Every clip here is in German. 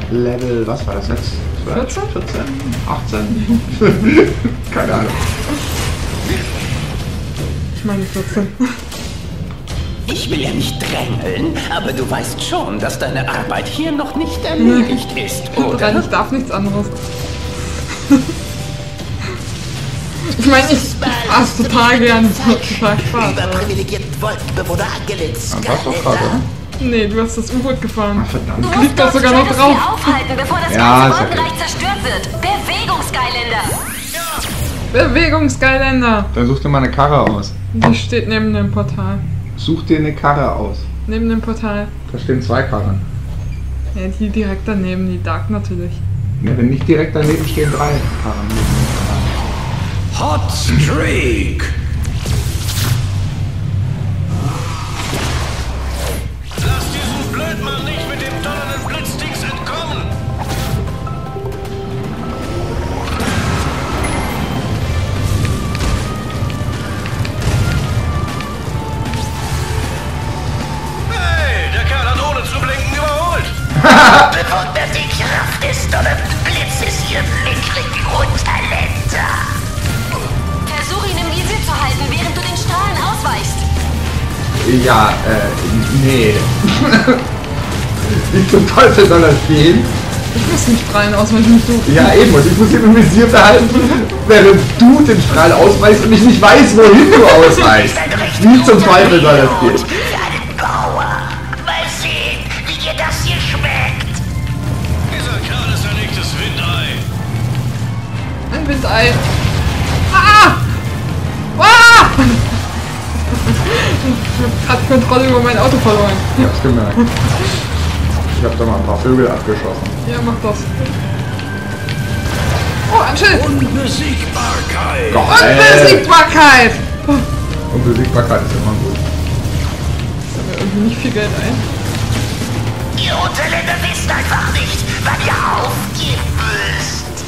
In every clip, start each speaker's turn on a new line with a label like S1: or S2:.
S1: Level, was war das jetzt?
S2: 14?
S1: 14? 18? Keine Ahnung.
S2: Ich meine 14.
S3: Ich will ja nicht drängeln, aber du weißt schon, dass deine Arbeit hier noch nicht erledigt ist, oder?
S2: Ich darf nichts anderes. Ich meine, ich mach's total gern. Das macht total Spaß.
S3: Überprivilegierten Wolkenbewohner angelitzt.
S1: Das war doch gerade, oder?
S2: Nee, du hast das U-Boot gefahren.
S1: Ach, verdammt.
S4: Du
S2: Liegt
S4: musst
S2: doch sogar noch
S4: Janis
S2: drauf.
S4: hier aufhalten, bevor das
S1: Ja,
S4: ganze
S1: ist okay.
S4: Wolkenreich zerstört wird. Bewegungsgeilländer.
S2: Bewegungsgeilländer.
S1: Dann such dir mal eine Karre aus.
S2: Die steht neben dem Portal.
S1: Such dir eine Karre aus.
S2: Neben dem Portal.
S1: Da stehen 2 Karren.
S2: Ja, die direkt daneben, die Dark natürlich.
S1: Ja, wenn nicht direkt daneben stehen 3 Karren.
S5: Hot Streak!
S6: Lass diesen Blödmann nicht mit dem donnernden Blitzdings entkommen! Hey, der Kerl hat ohne zu blinken überholt!
S3: Bewundert die Kraft des donnernden Blitzes, ihr mickrigen Unterländer.
S4: Versuche ihn im Visier zu halten, während du den Strahlen ausweichst.
S1: Ja, nee. Wie zum Teufel soll das gehen?
S2: Ich muss den Strahlen ausweichen, nicht du.
S1: Ja, eben. Und ich muss ihn im Visier behalten, während du den Strahl ausweichst und ich nicht weiß, wohin du ausweichst. Wie zum Teufel soll das gehen?
S3: Für einen Bauer. Mal sehen, wie dir das hier schmeckt.
S6: Dieser Kerl ist ein echtes Windei.
S2: Ein Windei. Ah! Ah! Ich hab grad Kontrolle über mein Auto verloren.
S1: Ich hab's gemerkt. Ich hab da mal ein paar Vögel abgeschossen.
S2: Ja, mach das. Oh, ein Schild!
S5: Unbesiegbarkeit!
S2: Unbesiegbarkeit!
S1: Unbesiegbarkeit ist immer gut.
S2: Das haben wir irgendwie nicht viel Geld ein.
S3: Ihr Unterländer wisst einfach nicht, wann ihr aufgeben müsst.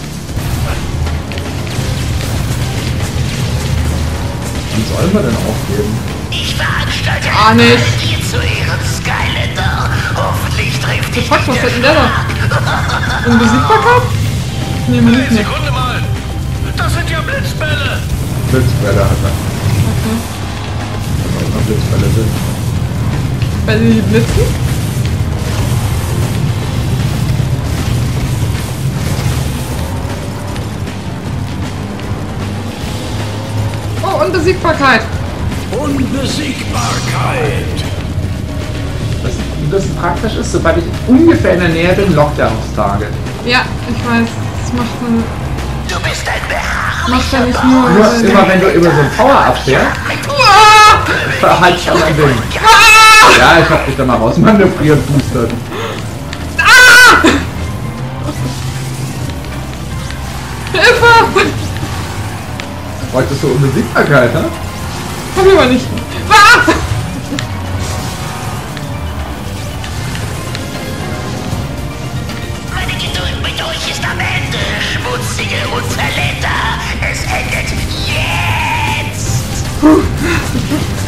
S1: Wie sollen wir denn aufgeben?
S3: Ich veranstalte
S2: Ah, nicht.
S3: hier zu Ehren Skylander. Hoffentlich trifft
S2: Der
S3: dich
S2: Fuck, was
S3: nicht
S2: hat denn
S3: der
S2: der da? Unbesiegbarkeit? Nee, mir nicht mehr.
S6: Sekunde mal! Das sind ja Blitzbälle!
S1: Blitzbälle hat er.
S2: Okay.
S1: Was auch immer Blitzbälle sind.
S2: Bälle, die blitzen? Oh, Unbesiegbarkeit!
S5: Unbesiegbarkeit!
S1: Das praktisch ist, sobald ich ungefähr in der Nähe bin, lockt er aufs Target.
S2: Ja, ich weiß. Das macht man.
S3: Du bist ein beharrlicher
S2: Macht er nicht nur.
S1: Nur immer wenn du über so ein Power-Up fährst, verhalt ich an Ding. Ja, ich hab dich da mal rausmanövriert, boostert.
S2: Hilfe!
S1: Wolltest du Unbesiegbarkeit, ne?
S2: Hab ich aber nicht. Ah!
S3: Meine Geduld mit euch ist am Ende, schmutzige Unterländer. Es endet jetzt.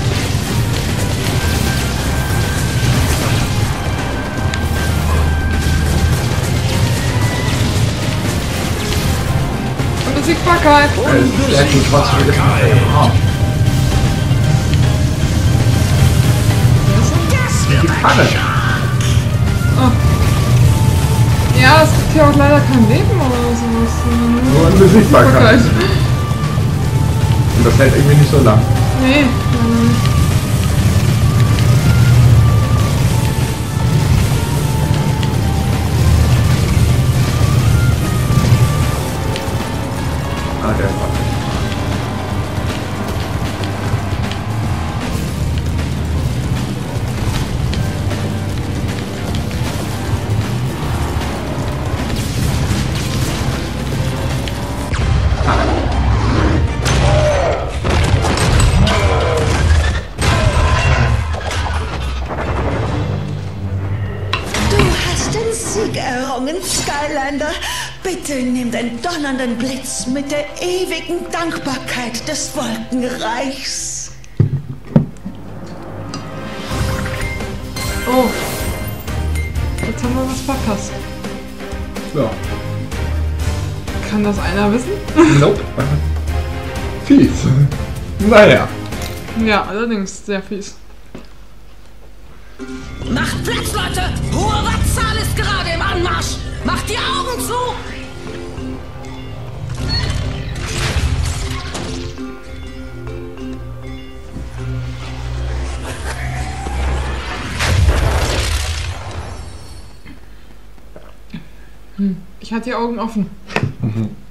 S2: Unbesiegbarkeit!
S1: Sehr gut, trotzdem wieder. Oh,
S3: Das wird
S1: die
S3: ein
S1: Karre.
S2: Ja, es gibt hier auch leider kein Leben oder sowas.
S1: Nur Unbesiegbarkeit. Und das hält irgendwie nicht so lang.
S2: Nee,
S1: Ah, der war.
S7: Du hast den Sieg errungen, Skylander. Bitte nimm den donnernden Blitz mit der ewigen Dankbarkeit des Wolkenreichs.
S2: Oh. Jetzt haben wir was verpasst.
S1: Ja.
S2: Kann das einer wissen?
S1: Nope. Fies. Naja.
S2: Ja, allerdings sehr fies.
S7: Macht Platz, Leute! Hohe Wattzahl ist gerade im Anmarsch! Macht die Augen zu!
S2: Ich hatte die Augen offen.